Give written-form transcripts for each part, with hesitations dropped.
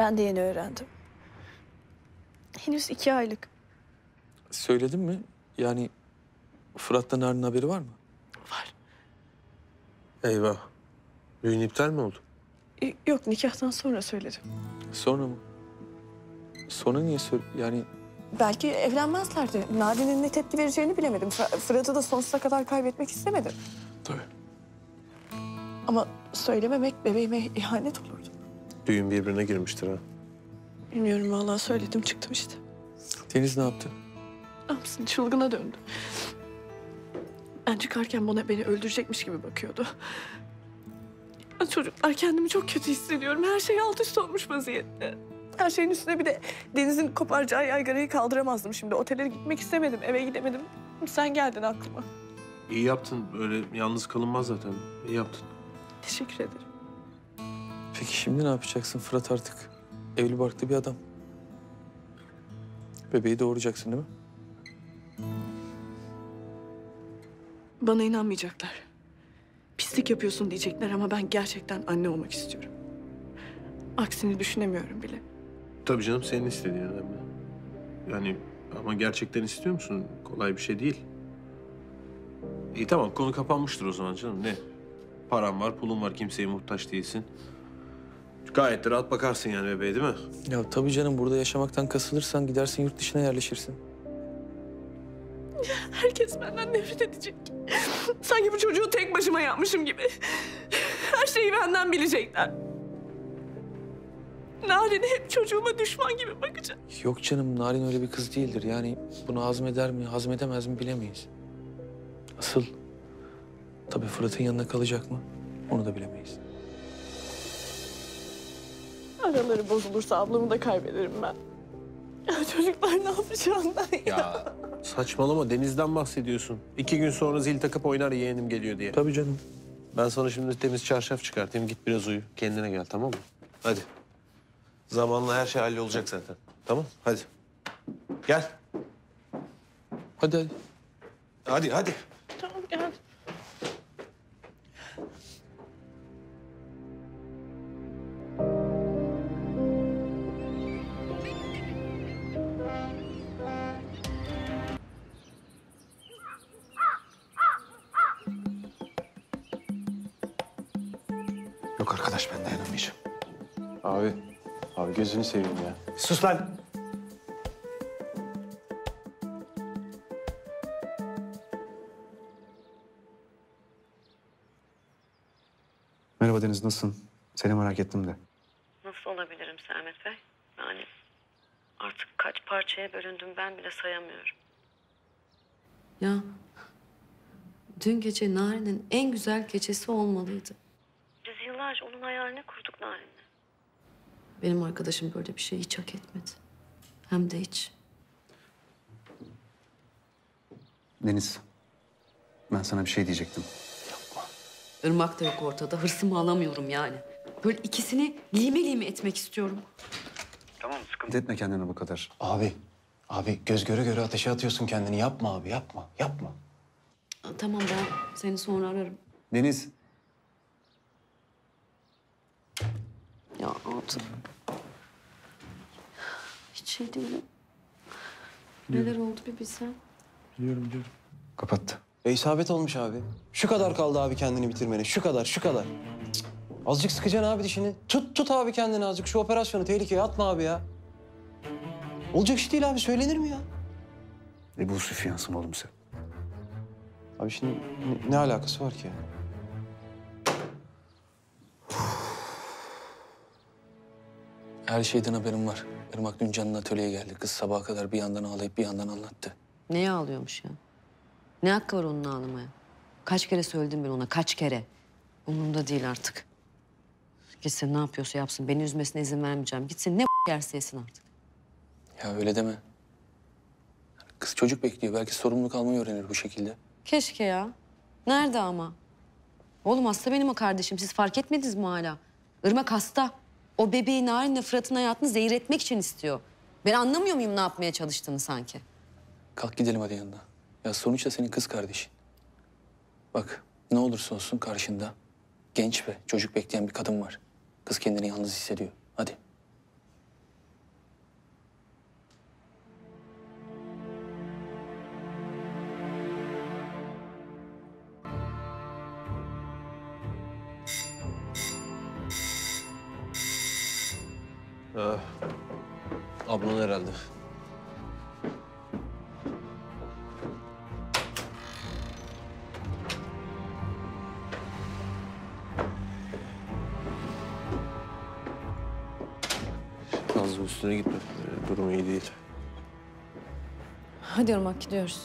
Ben de yeni öğrendim. Henüz 2 aylık. Söyledin mi? Yani Fırat'tan Narin'in haberi var mı? Var. Eyvah. Düğün iptal mi oldu? Yok, nikahtan sonra söyledim. Sonra mı? Sonra niye yani Belki evlenmezlerdi. Nadine'nin ne tepki vereceğini bilemedim. Fırat'ı da sonsuza kadar kaybetmek istemedim. tabii. Ama söylememek bebeğime ihanet olurdu. Düğün birbirine girmiştir ha. Bilmiyorum vallahi, söyledim çıktım işte. Deniz ne yaptı? Ne yapsın, çılgına döndü. Ben çıkarken beni öldürecekmiş gibi bakıyordu. Çocuklar, kendimi çok kötü hissediyorum. Her şey alt üst olmuş vaziyette. Her şeyin üstüne bir de Deniz'in koparacağı yaygarayı kaldıramazdım şimdi. Otele gitmek istemedim, eve gidemedim. Sen geldin aklıma. İyi yaptın. Öyle yalnız kalınmaz zaten. İyi yaptın. Teşekkür ederim. Peki şimdi ne yapacaksın? Fırat artık evli barklı bir adam. Bebeği doğuracaksın değil mi? Bana inanmayacaklar. Pislik yapıyorsun diyecekler ama ben gerçekten anne olmak istiyorum. Aksini düşünemiyorum bile. Tabii canım, senin istediğin önemli. Yani ama gerçekten istiyor musun? Kolay bir şey değil. İyi tamam, konu kapanmıştır o zaman canım. Ne? Paran var, pulun var, kimseye muhtaç değilsin. Gayet de rahat bakarsın yani bebeğe, değil mi? Ya tabii canım, burada yaşamaktan kasılırsan gidersin yurt dışına yerleşirsin. Herkes benden nefret edecek. Sanki bu çocuğu tek başıma yapmışım gibi. Her şeyi benden bilecekler. Narin'e hep çocuğuma düşman gibi bakacak. Yok canım, Narin öyle bir kız değildir. Yani bunu hazmeder mi, hazmedemez mi bilemeyiz. Asıl tabii Fırat'ın yanına kalacak mı? Onu da bilemeyiz. Araları bozulursa ablamı da kaybederim ben. Ya çocuklar ne yapacağından ya. Saçmalama, Deniz'den bahsediyorsun. 2 gün sonra zil takıp oynar yeğenim geliyor diye. Tabii canım. Ben sana şimdi temiz çarşaf çıkartayım. Git biraz uyu. Kendine gel, tamam mı? Hadi. Zamanla her şey hallolacak zaten. Tamam? Hadi. Gel. Hadi hadi. Hadi, hadi. Tamam gel. Yok arkadaş, ben dayanamayacağım. Abi gözünü seveyim ya. Sus lan! Merhaba Deniz, nasılsın? Seni merak ettim de. Nasıl olabilirim Sermet Bey? Yani artık kaç parçaya bölündüm ben bile sayamıyorum. Ya dün gece Nari'nin en güzel gecesi olmalıydı. Biz yıllarca onun hayalini kurduk Nari'yle. Benim arkadaşım böyle bir şey hiç hak etmedi. Hem de hiç. Deniz, ben sana bir şey diyecektim. Irmak da yok ortada. Hırsımı alamıyorum yani. Böyle ikisini lime lime etmek istiyorum. Sıkıntı etme kendine bu kadar. Abi göz göre göre ateşe atıyorsun kendini. Yapma abi, yapma. Tamam, ben seni sonra ararım. Deniz, Ya Atıf. Hiç şey değilim. Neler oldu bir bilsen. Biliyorum. kapattı. İsabet olmuş abi. Şu kadar kaldı abi kendini bitirmene. Şu kadar. Cık. Azıcık sıkacaksın abi dişini. Tut abi kendini azıcık. Şu operasyonu tehlikeye atma abi ya. Olacak iş değil abi. Söylenir mi ya? Bu Süfyan'sın oğlum sen. Abi şimdi ne alakası var ki ya? Her şeyden haberim var. Irmak dün Can'ın atölyeye geldi. Kız sabaha kadar bir yandan ağlayıp bir yandan anlattı. Neye ağlıyormuş ya? Ne hakkı var onun ağlamaya? Kaç kere söyledim ben ona, kaç kere. Umurumda değil artık. Gitsin ne yapıyorsa yapsın. Beni üzmesine izin vermeyeceğim. Gitsin ne yerse yesin artık. Ya öyle deme. Kız çocuk bekliyor. Belki sorumluluk almayı öğrenir bu şekilde. Keşke ya. Nerede ama? Oğlum hasta benim o kardeşim. Siz fark etmediniz mi hala? Irmak hasta. O bebeği Narin'le Fırat'ın hayatını zehir etmek için istiyor. Ben anlamıyor muyum ne yapmaya çalıştığını sanki? Kalk gidelim hadi yanına. Ya sonuçta senin kız kardeşin. Bak ne olursa olsun karşında genç ve çocuk bekleyen bir kadın var. Kız kendini yalnız hissediyor. Hadi. Ablan herhalde. Fazla üstüne gitme. Durumu iyi değil. Hadi Irmak gidiyoruz.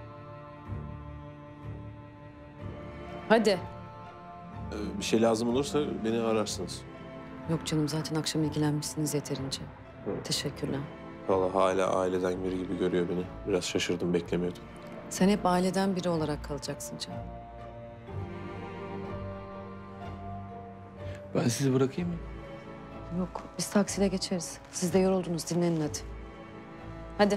Hadi. Bir şey lazım olursa beni ararsınız. Yok canım zaten akşam ilgilenmişsiniz yeterince. Teşekkürler. Vallahi hala aileden biri gibi görüyor beni. Biraz şaşırdım, beklemiyordum. Sen hep aileden biri olarak kalacaksın canım. Ben sizi bırakayım mı? Yok biz taksiyle geçeriz. Siz de yoruldunuz dinlenin hadi. Hadi.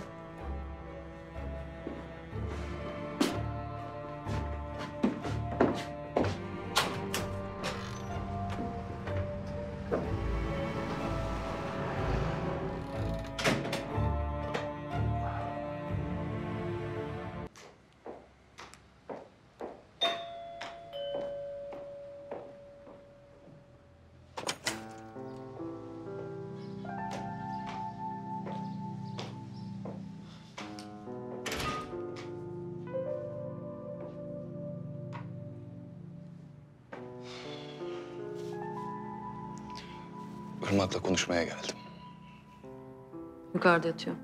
Irmak'la konuşmaya geldim. Yukarıda yatıyor.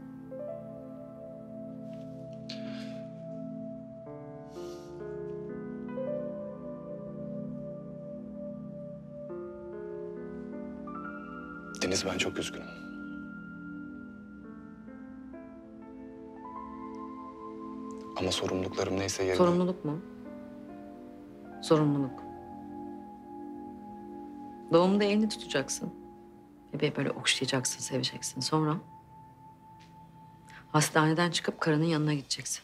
Deniz, ben çok üzgünüm. Ama sorumluluklarım neyse yerine... Sorumluluk mu? Sorumluluk. Doğumda elini tutacaksın. Bebeği böyle okşayacaksın, seveceksin. Sonra hastaneden çıkıp karının yanına gideceksin.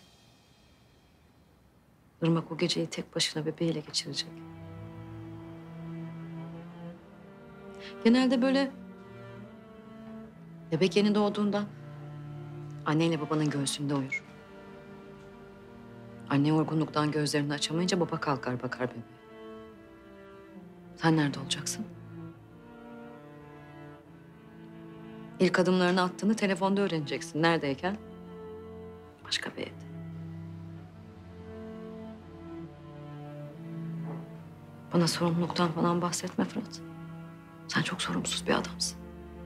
Irmak o geceyi tek başına bebeğiyle geçirecek. Genelde böyle bebek yeni doğduğunda anneyle babanın göğsünde uyur. Anne yorgunluktan gözlerini açamayınca baba kalkar bakar bebeğe. Sen nerede olacaksın? İlk adımlarını attığını telefonda öğreneceksin. Neredeyken? Başka bir evde. Bana sorumluluktan falan bahsetme Fırat. Sen çok sorumsuz bir adamsın.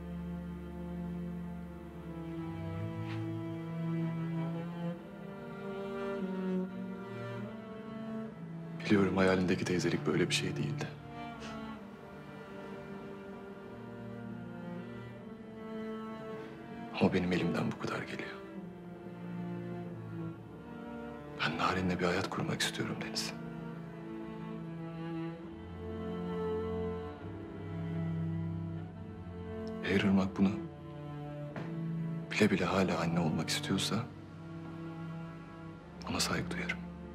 Biliyorum, hayalindeki teyzelik böyle bir şey değildi. Ama benim elimden bu kadar geliyor. Ben Narin'le bir hayat kurmak istiyorum Deniz. Eğer Irmak bunu bile bile hala anne olmak istiyorsa ona saygı duyarım.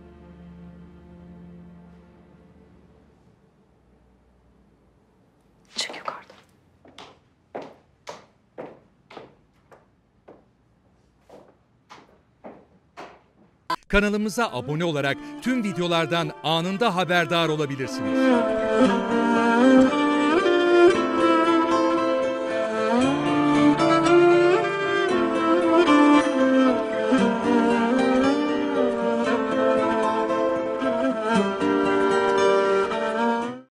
Çık yukarıda. Kanalımıza abone olarak tüm videolardan anında haberdar olabilirsiniz.